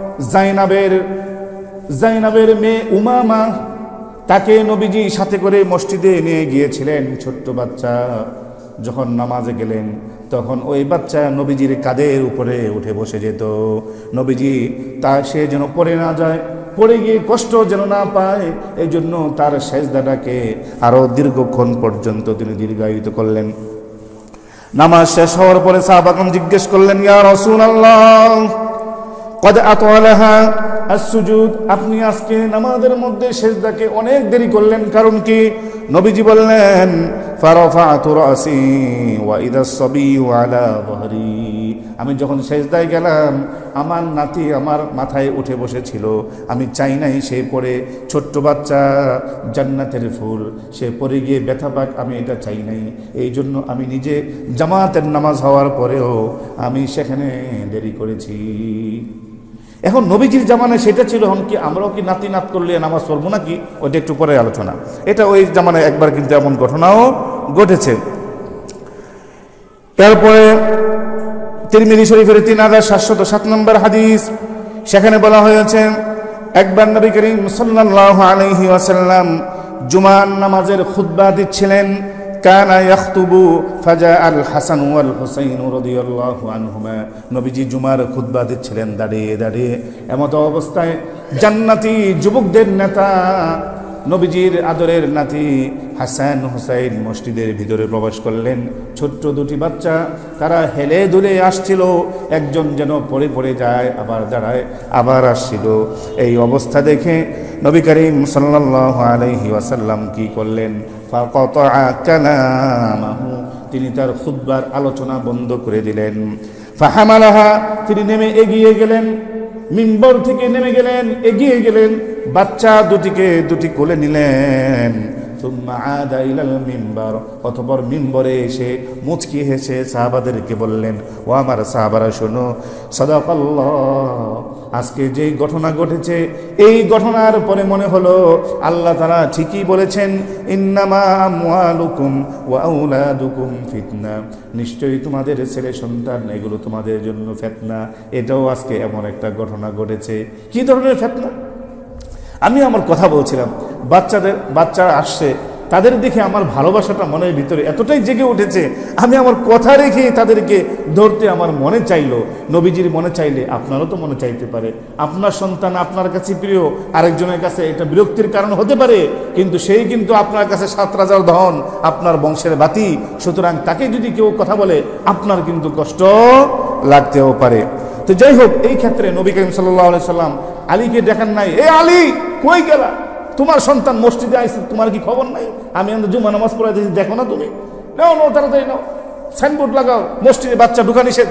জাইনাবের মেয়ে উমামা, তাকে নবীজি সাথে করে মসজিদে নিয়ে গিয়েছিলেন। ছোট্ট বাচ্চা যখন নামাজে গেলেন, তখন ওই বাচ্চা নবীজির কাঁধের উপরে উঠে বসে যেত। নবীজি সে যেন পড়ে না যায়, পড়ে গিয়ে কষ্ট যেন না পায়, এই জন্য তার সেজদাটাকে আরো দীর্ঘক্ষণ পর্যন্ত তিনি দীর্ঘায়িত করলেন। নামাজ শেষ হওয়ার পরে সাহাবাগণ জিজ্ঞেস করলেন, ইয়া রাসূলুল্লাহ কদ আতওয়ালাহা as-sujud, আপনি আজকে নামাজের মধ্যে সেজদাকে অনেক দেরি করলেন, কারণ কি? নবীজি বললেন, ফারাফাতু রাসি ওয়া ইযা সাবিয়্যু আলা যহরি, আমি যখন সেজদায় গেলাম আমার নাতি আমার মাথায় উঠে বসেছিল। আমি চাই নাই সে পড়ে ছোট্ট বাচ্চা জান্নাতের ফুল, সে পড়ে গিয়ে ব্যথা পাক, আমি এটা চাই নাই। এই জন্য আমি নিজে জামাতের নামাজ হওয়ার পরেও আমি সেখানে দেরি করেছি। এখন নবীজির জামানায় সেটা ছিল, এখন কি আমরাও কি নাতি নাত করলে নামাজ পড়বো নাকি, ওইটা একটু পরে আলোচনা। এটা ওই জামানায় একবার কিন্তু এমন ঘটনাও ঘটেছে। তারপরে তিরমিজি শরীফের 3707 নম্বর হাদিস, সেখানে বলা হয়েছে একবার নবী করিম সাল্লাল্লাহু আলাইহি ওয়াসাল্লাম জুমার নামাজের খুতবা দিচ্ছিলেন। কানা ইয়াখতুবু ফাজা আল হাসান ওয়াল হুসাইন রাদিয়াল্লাহু আনহুমা, নবীজি জুমার খুতবা দিচ্ছিলেন দাঁড়িয়ে দাঁড়িয়ে। এমত অবস্থায় জান্নাতি যুবকদের নেতা নবীজির আদরের নাতি হাসান হুসাইন মসজিদের ভিতরে প্রবেশ করলেন। ছোট্ট দুটি বাচ্চা, তারা হেলে দুলে আসছিল, একজন যেন পড়ে পড়ে যায় আবার দাঁড়ায় আবার আসছিল। এই অবস্থা দেখে নবী করিম সাল্লাল্লাহু আলাইহি ওয়াসাল্লাম কি করলেন? ফাকাতা কালামাহু, তিনি তার খুতবার আলোচনা বন্ধ করে দিলেন। ফাহামালাহা, তিনি নেমে এগিয়ে গেলেন, মিম্বর থেকে নেমে গেলেন, এগিয়ে গেলেন, বাচ্চা দুটি কোলে নিলেন। সুম্মা আদা ইলাল মিম্বার, অতঃপর মিম্বরে এসে মুচকি হেসে সাহাবাদেরকে বললেন, ও আমার সাহাবারা শোনো, সাদাকাল্লাহ, আজকে যেই ঘটনা ঘটেছে এই ঘটনার পরে মনে হলো আল্লাহ তাআলা ঠিকই বলেছেন, ইন্নামা আমওয়ালুকুম ওয়া আওলাদুকুম ফিতনা, নিশ্চয়ই তোমাদের ছেলে সন্তান এগুলো তোমাদের জন্য ফিতনা। এটাও আজকে এমন একটা ঘটনা ঘটেছে। কি ধরনের ফিতনা? আমি আমার কথা বলছিলাম, বাচ্চারা আসছে, তাদের দেখে আমার ভালোবাসাটা মনের ভিতরে এতটাই জেগে উঠেছে, আমি আমার কথা রেখে তাদেরকে ধরতে আমার মনে চাইলো। নবীজির মনে চাইলে আপনারও তো মনে চাইতে পারে। আপনার সন্তান আপনার কাছে প্রিয়, আরেকজনের কাছে এটা বিরক্তির কারণ হতে পারে, কিন্তু সেই কিন্তু আপনার কাছে 7 রাজার ধন, আপনার বংশের বাতি। সুতরাং তাকে যদি কেউ কথা বলে আপনার কিন্তু কষ্ট লাগতেও পারে। তো যাই হোক, এই ক্ষেত্রে নবী করিম সাল্লাল্লাহু আলাইহি সাল্লাম আলীকে দেখান নাই, এ আলী কই গেলা, তোমার সন্তান মসজিদে আইছে, তোমার কি খবর নাই? আমি জুমা নামাজ পড়াই দিয়েছি, দেখো না তুমি? নাও তাড়াতাড়ি নাও, সাইনবোর্ড লাগাও, মসজিদে বাচ্চা ঢুকা নিষেধ।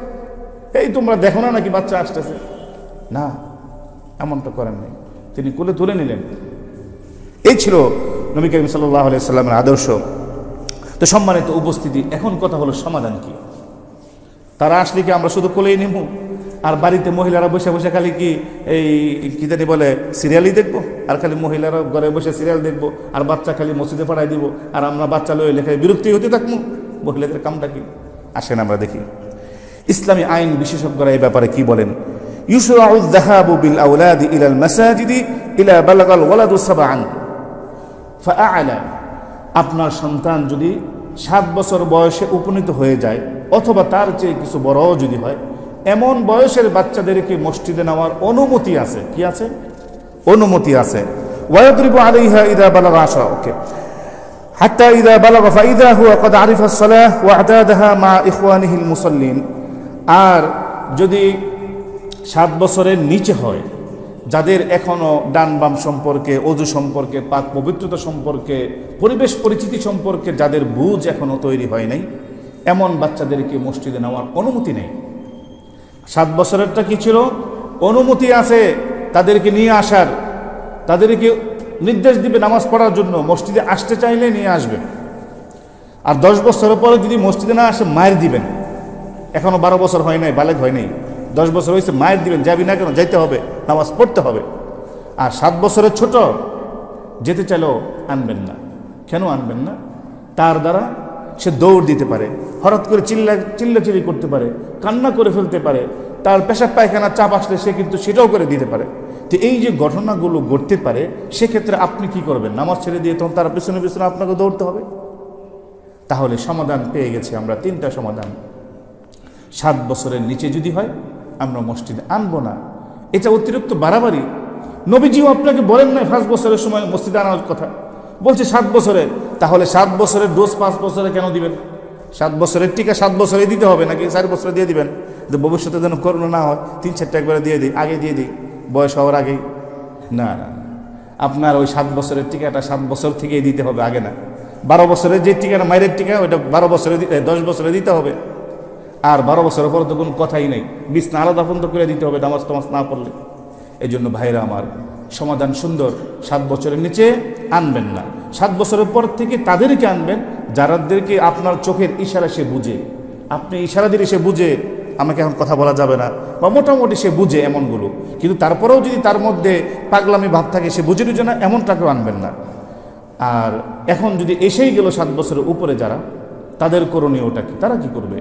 এই তোমরা দেখো না নাকি বাচ্চা আসতেছে? না, এমনটা করেন নাই, তিনি কোলে তুলে নিলেন। এই ছিল নবী করিম সাল্লাল্লাহু আলাইহি সাল্লামের আদর্শ। তো সম্মানিত উপস্থিতি, এখন কথা হলো সমাধান কি? তারা আসলে কি আমরা শুধু কোলেই নিব, আর বাড়িতে মহিলারা বসে বসে খালি কি এই কি জানি বলে সিরিয়ালই দেখবো, আর খালি মহিলারা ঘরে বসে সিরিয়াল দেখবো, আর বাচ্চা খালি মসজিদে পাঠাই দিব, আর আমরা বাচ্চা লয়ে লেখায় বিরক্তি হতে থাকবো? মহিলাদের কামটা কি? আসেন আমরা দেখি ইসলামী আইন বিশেষজ্ঞরা এই ব্যাপারে কি বলেন। ইউশরাউ যাহাবু বিল আওলাদি ইলাল মাসাজিদি ইলা বালাগাল ওয়ালাদু সাবআন ফাআলা, আপনার সন্তান যদি 7 বছর বয়সে উপনীত হয়ে যায় অথবা তার চেয়ে কিছু বড়ও যদি হয়, এমন বয়সের বাচ্চাদেরকে মসজিদে নেওয়ার অনুমতি আছে। কি আছে? অনুমতি আছে। ওয়ায়দ্রিবু আলাইহা ইযা বালাগা 10, ওকে, হাত্তা ইযা বালাগা ফাইযা হুয়া ক্বাদ আরিফা আস-সালাহ ওয়া আতাদাহা মা ইখওয়ানিহিল মুসাল্লিন, আর যদি 7 বছরের নিচে হয়, যাদের এখনো ডান বাম সম্পর্কে, অজু সম্পর্কে, পাক পবিত্রতা সম্পর্কে, পরিবেশ পরিচিতি সম্পর্কে যাদের বুঝ এখনো তৈরি হয় নাই, এমন বাচ্চাদেরকে মসজিদে নেওয়ার অনুমতি নেই। 7 বছরেরটা কি ছিল? অনুমতি আছে তাদেরকে নিয়ে আসার, তাদেরকে নির্দেশ দিবে নামাজ পড়ার জন্য, মসজিদে আসতে চাইলে নিয়ে আসবেন। আর 10 বছরের পরে যদি মসজিদে না আসে মায়ের দিবেন। এখনো 12 বছর হয় নাই, বালেগ হয় নাই, 10 বছর হয়েছে, মায়ের দিবেন, যাবি না কেন, যাইতে হবে, নামাজ পড়তে হবে। আর 7 বছরের ছোট যেতে চাইলেও আনবেন না। কেন আনবেন না? তার দ্বারা সে দৌড় দিতে পারে, হঠাৎ করে চিল্লাচিল্লি করতে পারে, কান্না করে ফেলতে পারে, তার পেশাব পায়খানা চাপ আসলে সে কিন্তু সেটাও করে দিতে পারে। তো এই যে ঘটনাগুলো ঘটতে পারে, সেক্ষেত্রে আপনি কি করবেন? নামাজ ছেড়ে দিয়ে তখন তার পিছনে পিছনে আপনাকে দৌড়তে হবে? তাহলে সমাধান পেয়ে গেছি আমরা, 3টা সমাধান। 7 বছরের নিচে যদি হয় আমরা মসজিদে আনবো না, এটা অতিরিক্ত বাড়াবাড়ি। নবীজিও আপনাকে বলেন না 5 বছরের সময় মসজিদে আনার কথা, বলছে 7 বছরের। তাহলে 7 বছরের ডোজ 5 বছরে কেন দিবেন? 7 বছরের টিকা 7 বছরে দিতে হবে নাকি 4 বছরে দিয়ে দিবেন? যে ভবিষ্যতে যেন করোনা না হয়, 3-4টা একবারে দিয়ে দিই, আগে দিয়ে দিই, বয়স হওয়ার আগেই। না না, আপনার ওই 7 বছরের টিকাটা 7 বছর থেকেই দিতে হবে, আগে না। 12 বছরের যে টিকা, মায়ের টিকা, ওইটা 12 বছরে 10 বছরে দিতে হবে। আর 12 বছরের পর তো কোনো কথাই নেই, বিছনা আলাদা বন্ধ করে দিতে হবে নামাজ টামাজ না পড়লে। এই জন্য ভাইরা আমার, সমাধান সুন্দর, 7 বছরের নিচে আনবেন না। 7 বছরের পর থেকে তাদেরকে আনবেন যারাদেরকে আপনার চোখের ইশারা সে বুঝে। আপনি ইশারা দিলে সে বুঝে আমাকে এখন কথা বলা যাবে না, বা মোটামুটি সে বুঝে এমনগুলো। কিন্তু তারপরেও যদি তার মধ্যে পাগলামি ভাব থাকে, সে বুঝে না, এমনটাকেও আনবেন না। আর এখন যদি এসেই গেল 7 বছরের উপরে যারা, তাদের করণীয়টা কি? তারা কি করবে?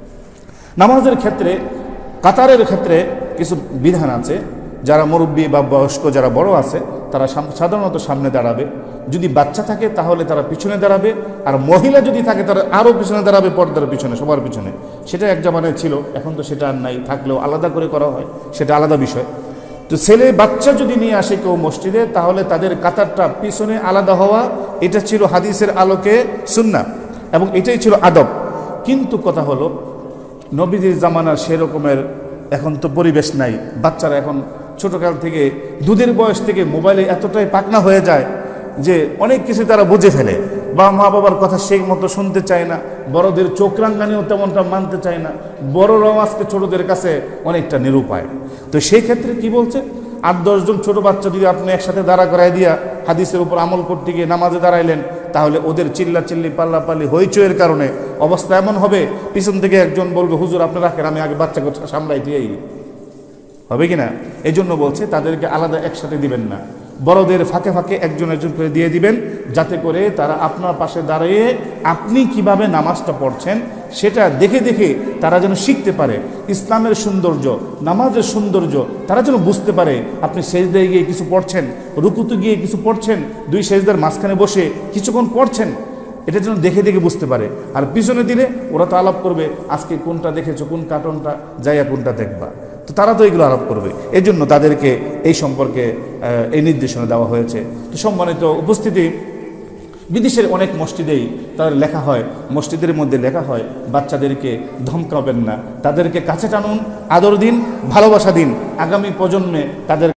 নামাজের ক্ষেত্রে, কাতারের ক্ষেত্রে কিছু বিধান আছে। যারা মুরব্বী বা বয়স্ক যারা বড় আছে, তারা সাধারণত সামনে দাঁড়াবে। যদি বাচ্চা থাকে তাহলে তারা পিছনে দাঁড়াবে, আর মহিলা যদি থাকে তারা আরও পিছনে দাঁড়াবে, পর্দার পিছনে, সবার পিছনে। সেটা এক জামানায় ছিল, এখন তো সেটা আর নাই, থাকলেও আলাদা করে করা হয়, সেটা আলাদা বিষয়। তো ছেলে বাচ্চা যদি নিয়ে আসে কেউ মসজিদে, তাহলে তাদের কাতারটা পিছনে আলাদা হওয়া, এটা ছিল হাদিসের আলোকে সুন্নাহ, এবং এটাই ছিল আদব। কিন্তু কথা হলো, নবীজির জামানার সেরকমের এখন তো পরিবেশ নাই। বাচ্চারা এখন ছোটকাল থেকে, দুধের বয়স থেকে মোবাইলে এতটাই পাকনা হয়ে যায় যে অনেক কিছু তারা বুঝে ফেলে, বা মা বাবার কথা সেই মতো শুনতে চায় না, বড়দের চোখ রাঙ্গানিও তেমনটা মানতে চায় না, বড়রাও আজকে ছোটদের কাছে অনেকটা নিরুপায়। তো সেই ক্ষেত্রে কি বলছে, 8-10 জন ছোট বাচ্চা যদি আপনি একসাথে দাঁড়া করাই দিয়া হাদিসের উপর আমল করতে গিয়ে নামাজে দাঁড়াইলেন, তাহলে ওদের চিল্লাচিল্লি পাল্লাপাল্লি হইচইয়ের কারণে অবস্থা এমন হবে, পিছন থেকে একজন বলবে, হুজুর আপনি রাখেন, আমি আগে বাচ্চাকে সামলাই দিয়েই। হবে কিনা? এই জন্য বলছে তাদেরকে আলাদা একসাথে দিবেন না, বড়দের ফাঁকে ফাঁকে একজন একজন করে দিয়ে দিবেন, যাতে করে তারা আপনার পাশে দাঁড়িয়ে আপনি কিভাবে নামাজটা পড়ছেন সেটা দেখে দেখে তারা যেন শিখতে পারে। ইসলামের সৌন্দর্য, নামাজের সৌন্দর্য তারা যেন বুঝতে পারে। আপনি সেজদায় গিয়ে কিছু পড়ছেন, রুকুতে গিয়ে কিছু পড়ছেন, 2 সেজদার মাঝখানে বসে কিছুক্ষণ পড়ছেন, এটা যেন দেখে দেখে বুঝতে পারে। আর পিছনে দিলে ওরা তো আলাপ করবে, আজকে কোনটা দেখেছো, কোন কার্টুনটা, যাইয়া কোনটা দেখবা, তো তারা তো এগুলো আলাপ করবে। এই জন্য তাদেরকে এই সম্পর্কে এই নির্দেশনা দেওয়া হয়েছে। তো সম্মানিত উপস্থিতি, বিদেশের অনেক মসজিদেই তার লেখা হয়, মসজিদের মধ্যে লেখা হয়, বাচ্চাদেরকে ধমকাবেন না, তাদেরকে কাছে টানুন, আদর দিন, ভালোবাসা দিন, আগামী প্রজন্মে তাদের